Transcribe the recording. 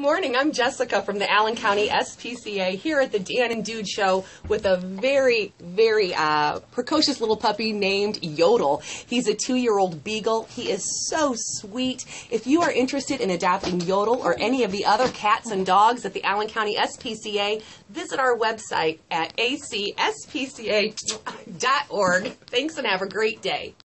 morning. I'm Jessica from the Allen County SPCA here at the Dan and Dude Show with a very precocious little puppy named Yodel. He's a 2-year-old beagle. He is so sweet. If you are interested in adopting Yodel or any of the other cats and dogs at the Allen County SPCA, visit our website at ACSPCA.org. Thanks and have a great day.